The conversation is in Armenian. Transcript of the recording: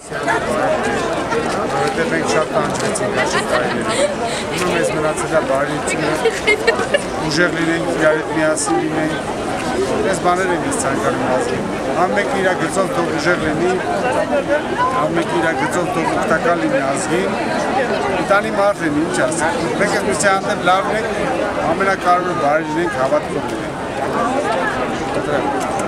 Որովհետև մենք շատ տանջվեցինք այդ տարիներին։ Ուրեմն մեզ մնացել է բարիությունը, ուժեղ լինենք, իրար հետ միասին լինենք։ Այս բաները են ես ցանկանում ասել։ Ամեն իր գծով թող ուժեղ լինի, ամեն իր գծով թող օգտակար լինի ազգին։ Իտալի մարդ են ինչ ասել։ Մենք այս միսի հանդեպ լավ ենք, ամենակարևորը բարի լինենք, հավատքով լինենք։